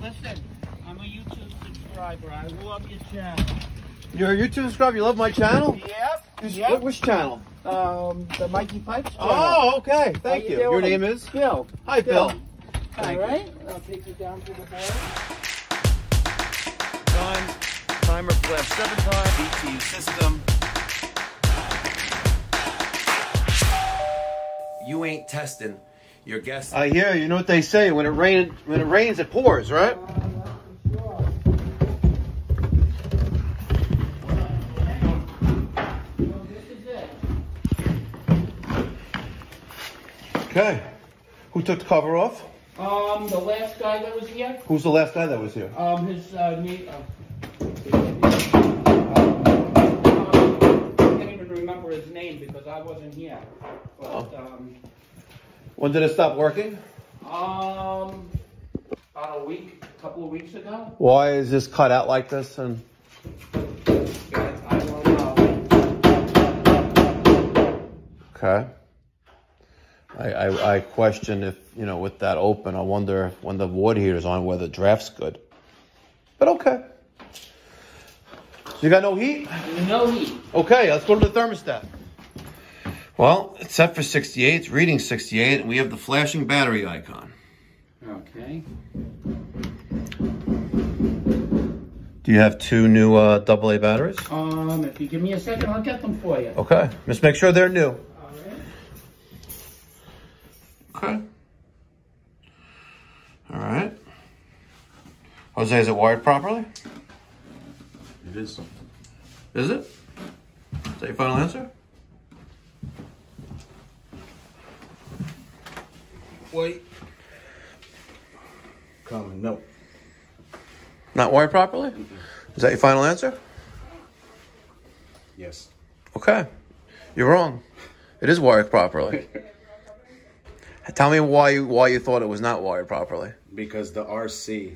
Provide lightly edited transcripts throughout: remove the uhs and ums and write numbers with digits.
listen, I'm a YouTube subscriber. I love your channel. You're a YouTube subscriber? You love my channel? Yep. Which channel? The Mikey Pipes channel. Oh, okay. Thank you. doing? Your name is? Bill. Hi, Bill. All right. I'll take you down to the board. Timer flash 7 times. BTU system. You ain't testing. Your guess. I hear you. Know what they say? When it rains, it pours, right? Okay. Who took the cover off? The last guy that was here. Who's the last guy that was here? His name. I can't even remember his name because I wasn't here. But, When did it stop working? about a couple of weeks ago. Why is this cut out like this? And I don't know. okay. I question if, you know, with that open, I wonder if when the water heater's on whether the draft's good. But okay. You got no heat? No heat. Okay, let's go to the thermostat. Well, it's set for 68. It's reading 68, and we have the flashing battery icon. Okay. Do you have 2 new AA batteries? If you give me a second, I'll get them for you. Okay. Just make sure they're new. All right. Okay. All right. Jose, is it wired properly? It is. Is it? Is that your final answer? Wait. Comment, no. Not wired properly? Is that your final answer? Yes. Okay. You're wrong. It is wired properly. Tell me why you thought it was not wired properly. Because the RC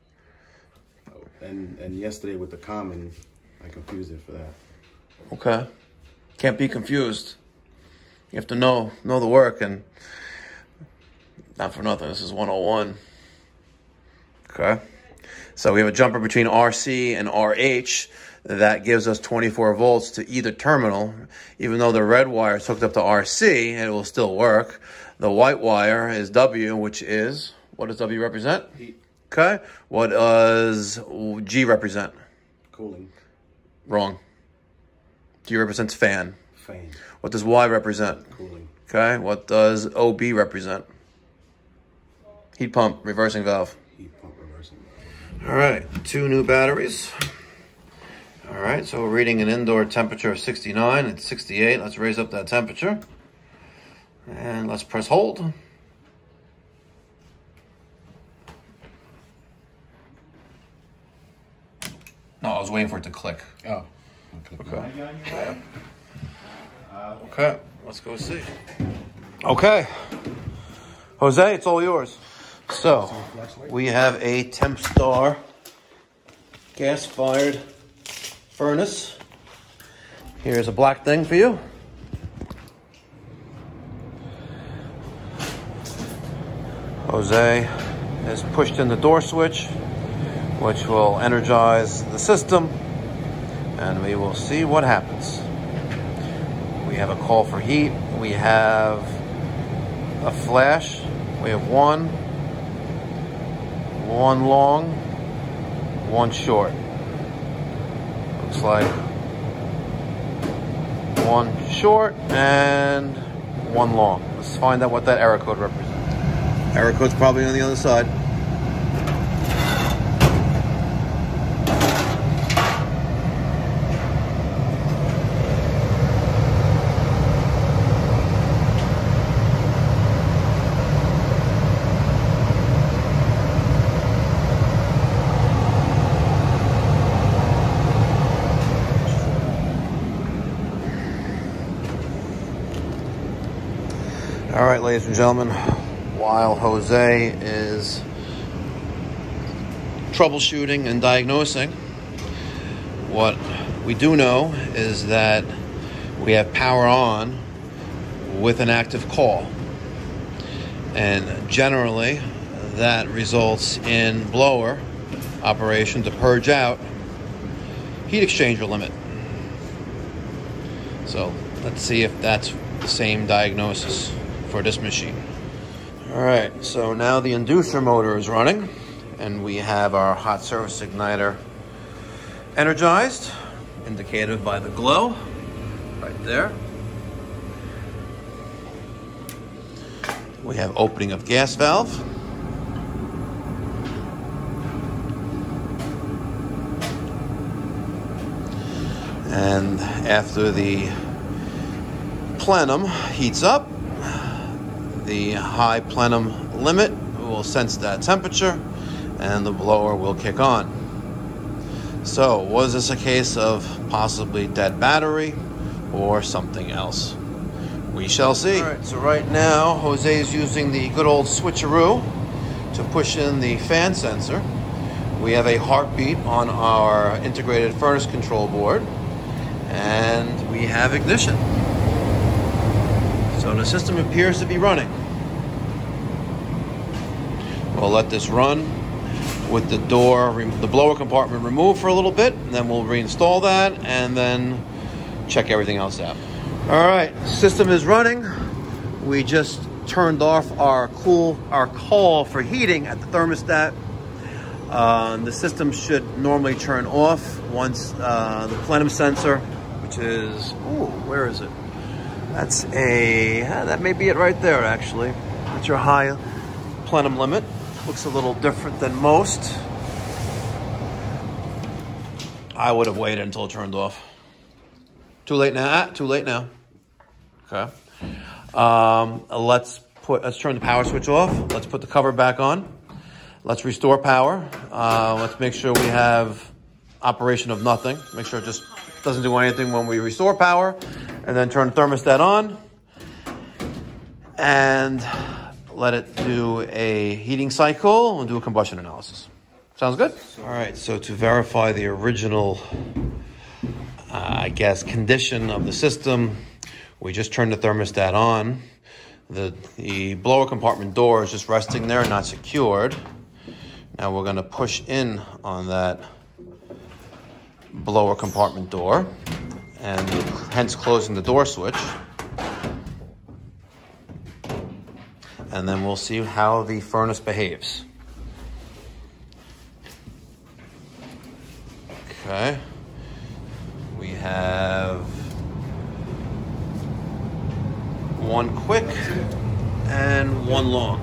and yesterday with the common, I confused it for that. Okay. Can't be confused. You have to know the work, and not for nothing, this is 101. Okay. So we have a jumper between RC and RH that gives us 24 volts to either terminal. Even though the red wire is hooked up to RC, it will still work. The white wire is W, which is, what does W represent? Heat. Okay. What does G represent? Cooling. Wrong. G represents fan. Fan. What does Y represent? Cooling. Okay. What does OB represent? Heat pump, reversing valve. Heat pump reversing. All right, 2 new batteries. All right, so we're reading an indoor temperature of 69. It's 68. Let's raise up that temperature. And let's press hold. No, I was waiting for it to click. Oh. Okay. Okay, let's go see. Okay. Jose, it's all yours. So, we have a Tempstar gas-fired furnace. Here's a black thing for you. Jose has pushed in the door switch, which will energize the system, and we will see what happens. We have a call for heat. We have a flash. We have one long, one short. Looks like one short and one long. Let's find out what that error code represents. Error code's probably on the other side. All right, ladies and gentlemen, while Jose is troubleshooting and diagnosing, what we do know is that we have power on with an active call. And generally, that results in blower operation to purge out heat exchanger limit. So let's see if that's the same diagnosis for this machine. All right, so now the inducer motor is running and we have our hot surface igniter energized, indicated by the glow right there. We have opening of gas valve. And after the plenum heats up, the high plenum limit will sense that temperature and the blower will kick on. So, was this a case of possibly dead battery or something else? We shall see. All right, so right now, Jose is using the good old switcheroo to push in the fan sensor. We have a heartbeat on our integrated furnace control board, and we have ignition. So the system appears to be running. We'll let this run with the blower compartment removed for a little bit, and then we'll reinstall that and then check everything else out. All right, system is running. We just turned off our call for heating at the thermostat. The system should normally turn off once the plenum sensor, which is, where is it? That may be it right there, actually. That's your high plenum limit. Looks a little different than most. I would have waited until it turned off. Too late now. Too late now. Okay. Let's turn the power switch off. Let's put the cover back on. Let's restore power. Let's make sure we have operation of nothing. Make sure it just doesn't do anything when we restore power. And then turn the thermostat on. And let it do a heating cycle and do a combustion analysis. Sounds good? All right, so to verify the original, condition of the system, we just turned the thermostat on. The blower compartment door is just resting there, not secured. Now we're gonna push in on that blower compartment door, and hence closing the door switch. And then we'll see how the furnace behaves. Okay. We have one quick and one long.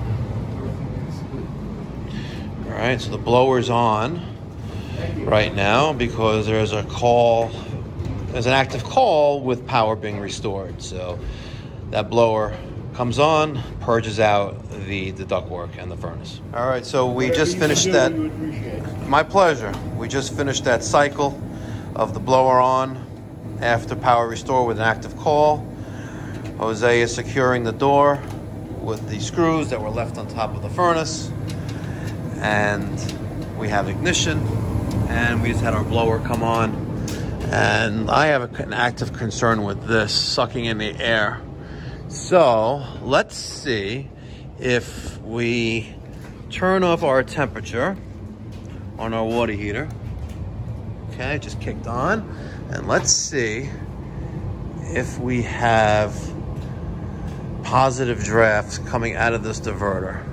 All right, so the blower's on right now because there's an active call with power being restored. So that blower comes on, purges out the ductwork and the furnace. All right, so we just finished that. My pleasure. We just finished that cycle of the blower on after power restore with an active call. Jose is securing the door with the screws that were left on top of the furnace. And we have ignition, and we just had our blower come on. And I have an active concern with this sucking in the air. So let's see if we turn off our temperature on our water heater. Okay, it just kicked on. And let's see if we have positive drafts coming out of this diverter.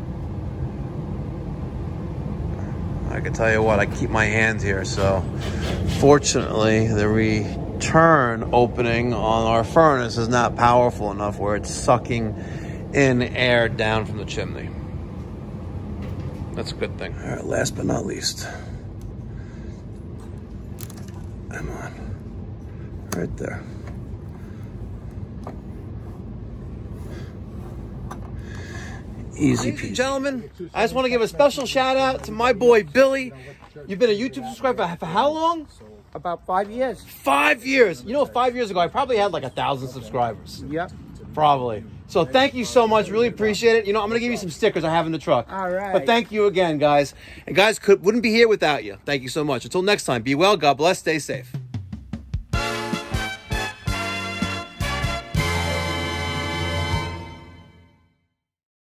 I can tell you what, I keep my hand here, so fortunately the return opening on our furnace is not powerful enough where it's sucking in air down from the chimney. That's a good thing. All right, last but not least. Come on. Right there. Easy peasy. Gentlemen, I just want to give a special shout out to my boy Billy. You've been a YouTube subscriber for how long? About 5 years. 5 years. You know, 5 years ago, I probably had like 1,000 subscribers. Yep. Probably. So thank you so much. Really appreciate it. You know, I'm going to give you some stickers I have in the truck. All right. But thank you again, guys. And guys, wouldn't be here without you. Thank you so much. Until next time, be well, God bless, stay safe.